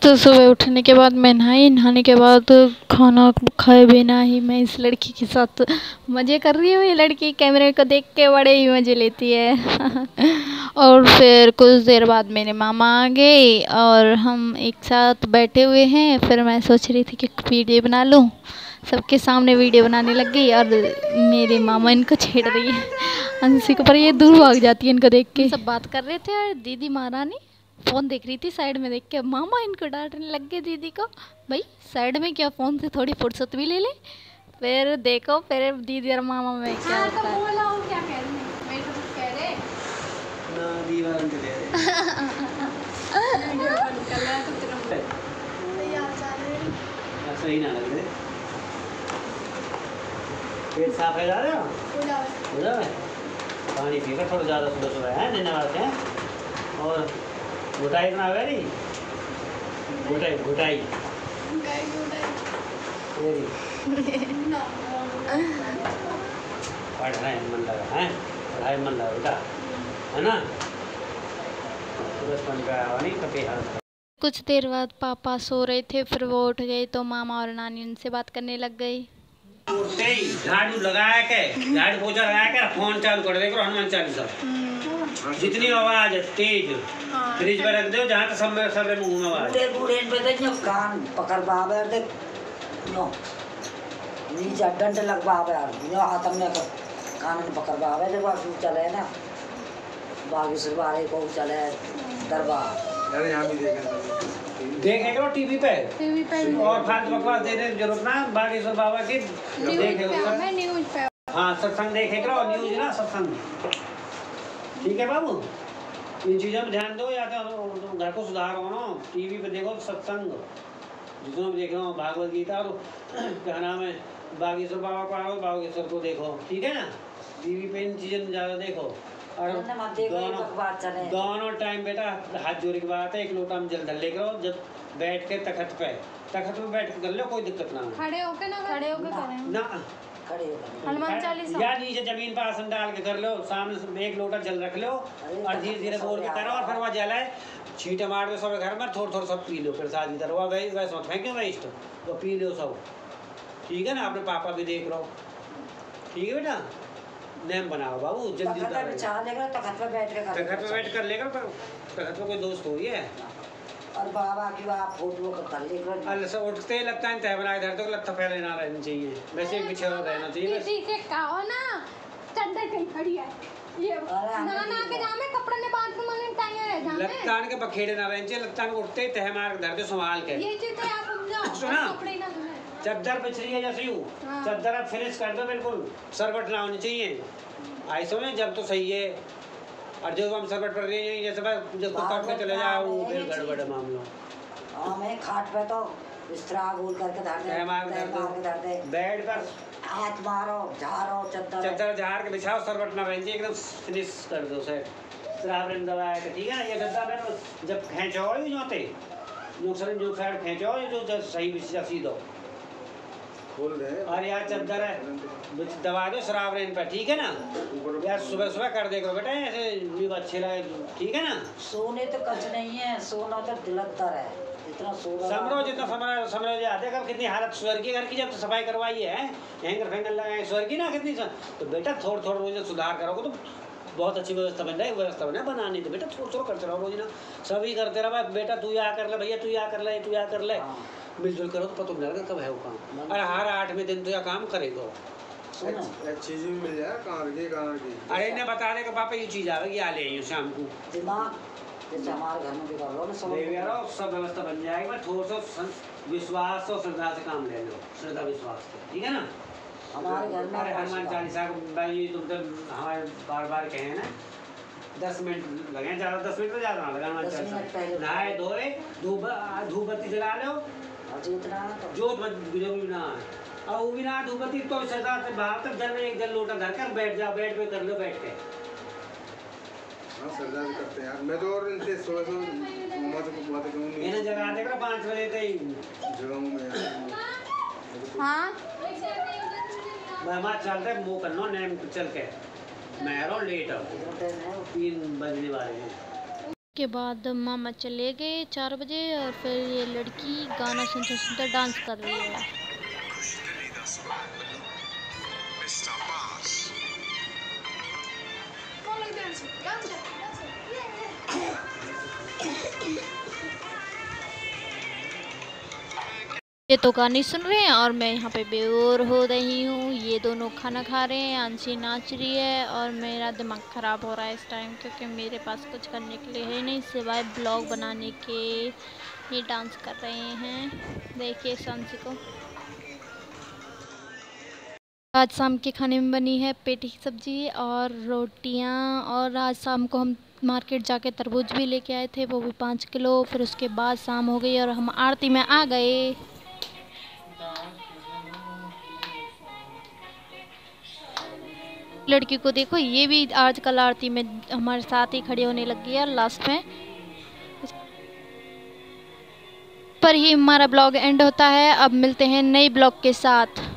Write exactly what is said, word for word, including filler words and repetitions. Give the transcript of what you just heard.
तो सुबह उठने के बाद मैं नहाई, नहाने के बाद खाना खाए बिना ही मैं इस लड़की के साथ मज़े कर रही हूँ। ये लड़की कैमरे को देख के बड़े ही मज़े लेती है। और फिर कुछ देर बाद मेरे मामा आ गए और हम एक साथ बैठे हुए हैं। फिर मैं सोच रही थी कि वीडियो बना लूँ, सबके सामने वीडियो बनाने लग गई और मेरे मामा इनको छेड़ रही है अंशी को, पर ये दूर भाग जाती है इनको देख के। सब बात कर रहे थे और दीदी महारानी फ़ोन देख रही थी साइड में देख के। मामा इनको डांटने लग गए दीदी को, भाई साइड में क्या फ़ोन से थोड़ी फुर्सत भी ले ले। फिर देखो फिर दीदी और मामा में क्या हाँ, होता है। तो बोला और क्या कह रहे हैं, मैं तो कुछ कह रहे ना दीवार पे दे वीडियो बंद कर लिया तो तेरा यार चल रहे सही ना लग रहे। पेट साफ है जा रहे हो हो जाए हो जाए पानी पी कर थोड़ा ज़्यादा सुबह सुबह है देने वाले हैं। और घुटाई इतना है नहीं, घुटाई घुटाई गाय गुडाई तेरी ना पढ़ाई में मन लगा है, पढ़ाई में मन लगा बेटा है ना। बचपन का आया नहीं कभी हाल। कुछ देर बाद पापा सो रहे थे, फिर वो उठ गए तो मामा और नानी उनसे बात करने लग गई। उठते ही झाड़ू लगाया के झाड़ू पोछा लगाया के फोन चालू कर दे करो हनुमान चालीसा। जितनी आवाज है तेज फ्रिज में रख दो जहाँ तक सब में सब मुंह में आवाज। बूढ़े बूढ़े पे देख नो कान पकड़ बाबे देख नो नीचे डंडे लग बाबे नो हाथ में कान में पकड़ बाबे देखो अब चले ना बागी सरबारे को चले दरबार। अरे यहाँ भी देखें देखे करो टीवी पे टीवी पे और फालतू बकवास देने की जरूरत ना। बागेश्वर बाबा की देखे मैं न्यूज़ पे हाँ सत्संग देखे करो न्यूज ना सत्संग। ठीक है बाबू इन चीज़ों में ध्यान दो या तो घर को सुधार हो ना। टीवी पे देखो सत्संग जिसमें भी देख रहा हूँ भागवत गीता और क्या नाम है बागेश्वर बाबा को आओ बागेश्वर को देखो ठीक है ना। टीवी पे इन चीज़ों में ज़्यादा देखो और दोनों दोनों टाइम बेटा हाथ जोड़े की बात है। एक लोटा में जल धर ले करो जब बैठ के तखत पे तखत पे बैठ के कर लो कोई दिक्कत ना हो। खड़े होके ना खड़े होके करें ना खड़े हो हनुमान चालीसा या नीचे जमीन पर आसन डाल के कर लो सामने से एक लोटा जल रख लो और धीरे धीरे बोल के करो और फिर वहाँ जलाए छींटे मार दो सब घर में थोड़ा थोड़ा सब पी लो फिर शादी तरह वही वैसे मत फेंको वेस्ट तो पी लो सब ठीक है ना। अपने पापा भी देख लो ठीक है बेटा नेम बनाओ बाबू जल्दी तखत पे बैठ के तखत पे बैठ कर लेकर तखत पे कोई दोस्त हो है और बाबा की बात फोटो कर लेकर अल्लाह से उठते ही लगता है तय बना इधर तो लत्ता फैले ना रहना चाहिए वैसे ही पीछे रहना चाहिए बस। दीदी के कहो ना चद्दर कहीं खड़ी है ये नाना के जामे कपड़े ने बाथरूम में टांगे रह जामे लत्तान के बखेड़े ना रहने चाहिए। लत्तान को उठते ही तह मार धर दे संभाल के ये चीज तो आप समझाओ सुना कपड़े ना धुले चद्दर पिछड़ी है जैसे यूँ चद्दर आप फिनिश कर दो बिल्कुल सरबट ना होनी चाहिए ऐसे में जब तो सही है। और जो हम सरबट पर रही है जैसे भाई जब तो काट के चले जाओ वो फिर गड़बड़ मामला। हाँ मैं खाट पे तो बिस्तरा गोल करके धर दे मार धर दे बेड पर हाथ मारो झाड़ो चद्दर चद्दर झाड़ के बिछाओ सरबट ना रहने चाहिए एकदम फिनिश कर दो सेट श्रावण दबाया के ठीक है ना। ये गद्दा में जब खींचो ही जोते नुकसान जो साइड खींचो जो सही विषय सीधो खोल दे और यार चद्दर है दबा दो शराब रेन पर ठीक है ना। यार सुबह सुबह कर दे करो बेटा ऐसे भी अच्छे लगे ठीक है ना। सोने तो कुछ नहीं है सोना तो दिलकतर है इतना सोना समरो जितना समरो समरो जाते कर कितनी हालत स्वर की घर की जब तो सफाई करवाई है हैंगर फैंगर लगाए स्वर की ना कितनी तो बेटा थोड़ा थोड़ा रोज सुधार करोगे तो बहुत अच्छी व्यवस्था बन रही है। व्यवस्था बना बनानी तो बेटा थोड़ा थोड़ा करते रहो रोज ना सभी करते रहो बेटा तू या कर ले भैया तू या कर ले तू या कर ले मिलजुल करो तो पता नहीं कब है वो काम। अरे हर आठ में दिन तो यह काम करेगा एक चीज भी मिल जाए कहाँ की कहाँ की। अरे इन्हें बता दे कि पापा ये चीज़ आवेगी आ ले शाम को दिमाग जैसे हमारे घर में भी कर लो ना सब यारो सब व्यवस्था बन जाएगी। मैं थोड़ा सा विश्वास और श्रद्धा से काम ले लो श्रद्धा विश्वास से ठीक है ना। हमारे घर में अरे हनुमान चालीसा को भाई तुम तो हमारे बार बार कहे ना दस मिनट लगे ज़्यादा दस मिनट तो ज़्यादा ना लगा हनुमान चालीसा नहाए धोए धूप धूप बत्ती जला लो जोत जरूरी ना और वो भी ना धूप बत्ती तो श्रद्धा से बाहर तक जल एक जल लोटा धर कर बैठ जाओ बेड पे कर लो बैठ के। हाँ श्रद्धा भी करते हैं यार मैं तो और इनसे सुबह सुबह मम्मा से बातें करूँ नहीं इन्हें जगा देगा पाँच बजे तक जगाऊँ मैं हाँ मैं चलते मुँह करना नेम चल के मैं लेट हो तीन बजने वाले हैं। के बाद मामा चले गए चार बजे और फिर ये लड़की गाना सुनते सुनते डांस कर रही है। ये तो गाने सुन रहे हैं और मैं यहाँ पे बेहोर हो रही हूँ। ये दोनों खाना खा रहे हैं, अंशी नाच रही है और मेरा दिमाग ख़राब हो रहा है इस टाइम, क्योंकि मेरे पास कुछ करने के लिए है नहीं सिवाय ब्लॉग बनाने के। ये डांस कर रहे हैं, देखिए अंशी को। आज शाम के खाने में बनी है पेटी की सब्जी और रोटियाँ, और आज शाम को हम मार्केट जाके तरबूज भी लेके आए थे, वो भी पाँच किलो। फिर उसके बाद शाम हो गई और हम आरती में आ गए। लड़की को देखो, ये भी आजकल आरती में हमारे साथ ही खड़ी होने लगी है लास्ट में। पर ही हमारा ब्लॉग एंड होता है। अब मिलते हैं नए ब्लॉग के साथ।